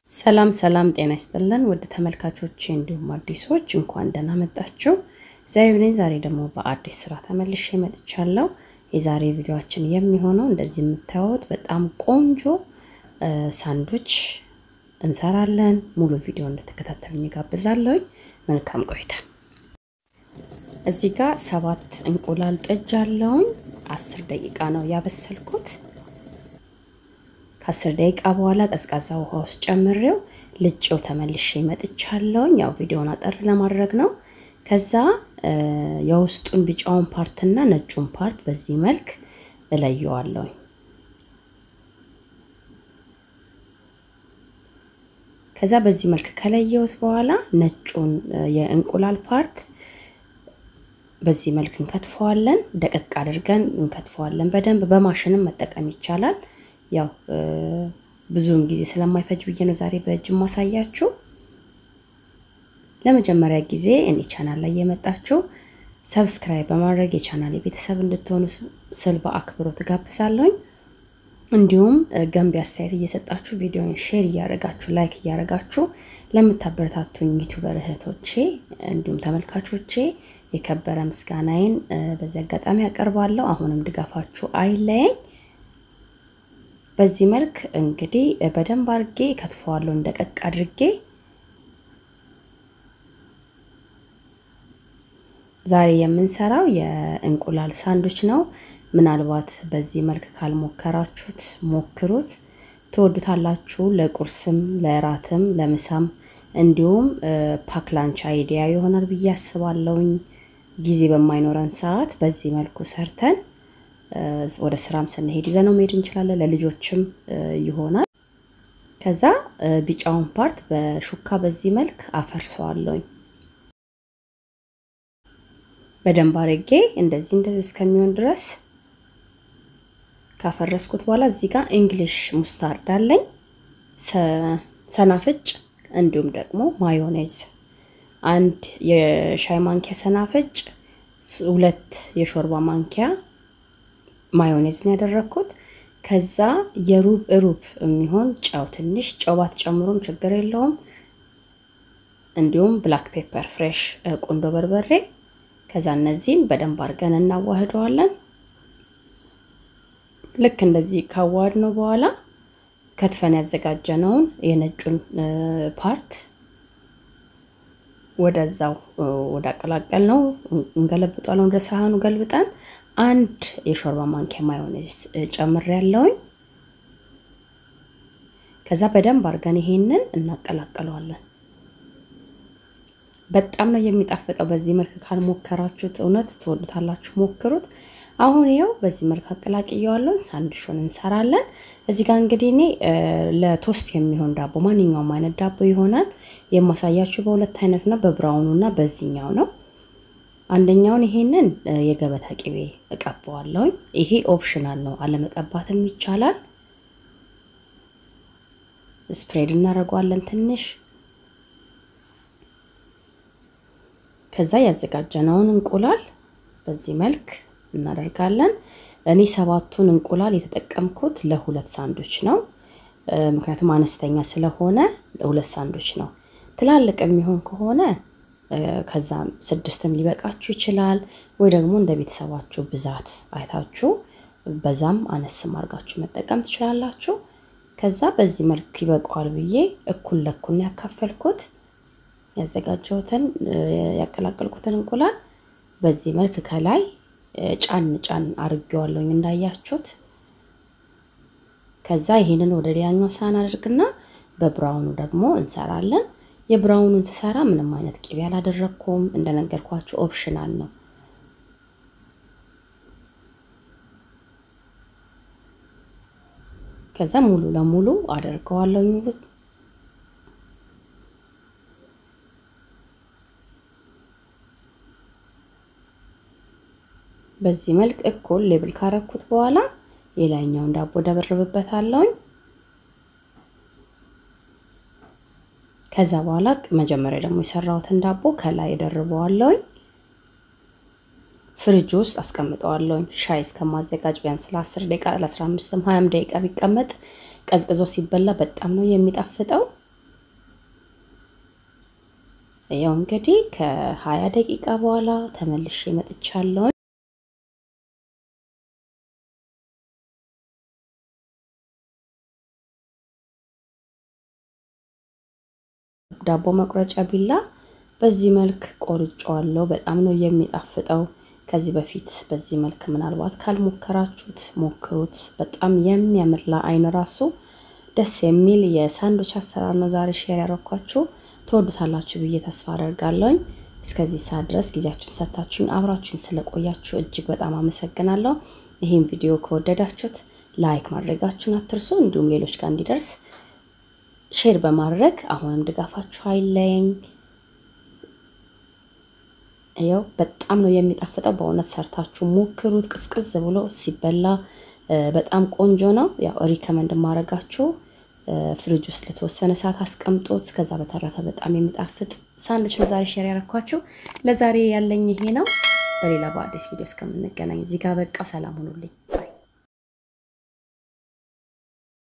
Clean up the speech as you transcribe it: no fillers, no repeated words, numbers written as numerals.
ሰላም ሰላም ጤና ይስጥልን ወደ ተመልካቾቼ እንዲሁም አዲሶች እንኳን ደህና መጣችሁ። ዛሬ ደግሞ በአዲስ ስራ ተመልሼ መጥቻለሁ። የዛሬ ቪዲዮአችን የሚሆነው እንደዚህ የምታዩት በጣም ቆንጆ ሳንድዊች እንሰራለን። ሙሉ ቪዲዮ እንድትከታተሉኝ ጋብዛለሁ። መልካም ቆይታ። እዚህ ጋር 7 እንቁላል ጥጃለሁ። 10 ደቂቃ ነው ያበሰልኩት። ከ10 ደቂቃ በኋላ ቀዝቃዛ ውሃ ውስጥ ጨምሬው ልጬው ተመልሼ መጥቻለሁ። ያው ቪዲዮውን አጠር ለማድረግ ነው። ከዛ የውስጡን ቢጫውን ፓርትና ነጩን ፓርት በዚህ መልክ እለየዋለሁ። ከዛ በዚህ መልክ ከለየሁት በኋላ ነጩን የእንቁላል ፓርት በዚህ መልክ እንከትፈዋለን። ደቀቅ አድርገን እንከትፈዋለን። በደንብ በማሽንም መጠቀም ይቻላል። ያው ብዙም ጊዜ ስለማይፈጅ ብዬ ነው ዛሬ በእጅ ማሳያችሁ። ለመጀመሪያ ጊዜ እኔ ቻናል ላይ የመጣችሁ ሰብስክራይብ በማድረግ የቻናሌ ቤተሰብ እንድትሆኑ ስል በአክብሮት ጋብዛለሁ። እንዲሁም ገንቢ አስተያየት እየሰጣችሁ ቪዲዮውን ሼር እያደረጋችሁ ላይክ እያደረጋችሁ ለምታበረታቱኝ ዩቲዩበር እህቶቼ እንዲሁም ተመልካቾቼ የከበረ ምስጋናዬን በዚህ አጋጣሚ አቀርባለሁ። አሁንም ድጋፋችሁ አይለየኝ። በዚህ መልክ እንግዲህ በደንብ አድርጌ ከትፈዋለሁ። እንደቀቅ አድርጌ ዛሬ የምንሰራው የእንቁላል ሳንድዊች ነው። ምናልባት በዚህ መልክ ካልሞከራችሁት ሞክሩት፣ ትወዱታላችሁ። ለቁርስም ለራትም ለምሳም እንዲሁም ፓክ ላንች አይዲያ ይሆናል ብዬ አስባለሁ። ጊዜ በማይኖረን ሰዓት በዚህ መልኩ ሰርተን ወደ ስራም ስንሄድ ይዘነው መሄድ እንችላለን። ለልጆችም ይሆናል። ከዛ ቢጫውን ፓርት በሹካ በዚህ መልክ አፈርሰዋለሁ። በደንብ አድርጌ እንደዚህ እስከሚሆን ድረስ ካፈረስኩት በኋላ እዚህ ጋር እንግሊሽ ሙስታርድ አለኝ፣ ሰናፍጭ እንዲሁም ደግሞ ማዮኔዝ 1 የሻይ ማንኪያ ሰናፍጭ፣ 2 የሾርባ ማንኪያ ማዮኔዝ ነው ያደረኩት። ከዛ የሩብ የሚሆን ጨው፣ ትንሽ ጨው ባትጨምሩም ችግር የለውም። እንዲሁም ብላክ ፔፐር ፍሬሽ ቁንዶ በርበሬ። ከዛ እነዚህን በደንብ አድርገን እናዋህደዋለን። ልክ እንደዚህ ካዋሃድነው በኋላ ከትፈን ያዘጋጀነውን የነጩን ፓርት ወደዛው ወዳቀላቀልነው እንገለብጣለን። ወደ ሳህኑ ገልብጠን 1 የሾርባ ማንኪያ ማዮኔዝ ጨምሬያለሁ። ከዛ በደንብ አድርገን ይሄንን እናቀላቅለዋለን። በጣም ነው የሚጣፍጠው። በዚህ መልክ ካልሞከራችሁት እውነት ትወዱታላችሁ፣ ሞክሩት። አሁን ይሄው በዚህ መልክ አቀላቅየዋለሁ። ሳንድዊቹን እንሰራለን። እዚህ ጋር እንግዲህ እኔ ለቶስት የሚሆን ዳቦ ማንኛውም አይነት ዳቦ ይሆናል የማሳያችሁ። በሁለት አይነት ነው፣ በብራውኑና በዚህኛው ነው። አንደኛውን ይሄንን የገበታ ቅቤ እቀባዋለሁ። ይሄ ኦፕሽናል ነው፣ አለመቀባትም ይቻላል። ስፕሬድ እናደርገዋለን ትንሽ። ከዛ ያዘጋጀነውን እንቁላል በዚህ መልክ እናደርጋለን። እኔ 7ቱን እንቁላል የተጠቀምኩት ለ2 ሳንድዊች ነው፣ ምክንያቱም አነስተኛ ስለሆነ ለ2 ሳንድዊች ነው። ትላልቅ የሚሆን ከሆነ ከዛ 6ም ሊበቃችሁ ይችላል፣ ወይ ደግሞ እንደ ቤተሰባችሁ ብዛት አይታችሁ በዛም አነስም አድርጋችሁ መጠቀም ትችላላችሁ። ከዛ በዚህ መልክ ይበቃዋል ብዬ እኩል ለኩል ያካፈልኩት ያዘጋጀሁትን ያቀላቀልኩትን እንቁላል በዚህ መልክ ከላይ ጫን አድርጌዋለሁ እንዳያችሁት። ከዛ ይሄንን ወደ ሌላኛው ሳህን አድርግና በብራውኑ ደግሞ እንሰራለን። የብራውኑን ስሰራ ምንም አይነት ቅቤ አላደረኩም፣ እንደነገርኳችሁ ኦፕሽናል ነው። ከዛ ሙሉ ለሙሉ አደርገዋለሁ ውስጥ በዚህ መልክ እኩል ሌብል ካረኩት በኋላ የላይኛውን ዳቦ ደብርብበታለሁ። ከዛ በኋላ መጀመሪያ ደግሞ የሰራሁትን ዳቦ ከላይ ደርበዋለሁ። ፍሪጅ ውስጥ አስቀምጠዋለሁ ሻይ እስከማዘጋጅ ቢያንስ ለ10 ደቂቃ ለ15 20 ደቂቃ ቢቀመጥ ቀዝቅዞ ሲበላ በጣም ነው የሚጣፍጠው። ያው እንግዲህ ከ20 ደቂቃ በኋላ ተመልሼ መጥቻለሁ ዳቦ መቁረጫ ቢላ በዚህ መልክ ቆርጬዋለሁ በጣም ነው የሚጣፍጠው ከዚህ በፊት በዚህ መልክ ምናልባት ካልሞከራችሁት ሞክሩት በጣም የሚያምር ለአይን ራሱ ደስ የሚል የሳንድዊች አሰራር ነው ዛሬ ሼር ያደረኳችሁ ተወዱታላችሁ ብዬ ተስፋ አደርጋለሁ እስከዚህ ሰዓት ድረስ ጊዜያችሁን ሰጣችሁኝ አብራችሁን ስለቆያችሁ እጅግ በጣም አመሰግናለሁ ይሄን ቪዲዮ ከወደዳችሁት ላይክ ማድረጋችሁን አትርሱ እንዲሁም ሌሎች ጋር እንዲደርስ ሼር በማድረግ አሁንም ድጋፋችሁ አይለኝ ያው በጣም ነው የሚጣፍጠው በእውነት ሰርታችሁ ሞክሩት ቅስቅስ ብሎ ሲበላ በጣም ቆንጆ ነው ያው ሪከመንድ ማረጋችሁ ፍሪጅ ውስጥ ለተወሰነ ሰዓት አስቀምጡት ከዛ በተረፈ በጣም የሚጣፍጥ ሳንድዊች ነው ዛሬ ሼር ያደረኳችሁ ለዛሬ ያለኝ ይሄ ነው በሌላ በአዲስ ቪዲዮ እስከምንገናኝ እዚህ ጋር በቃ ሰላም ሁኑልኝ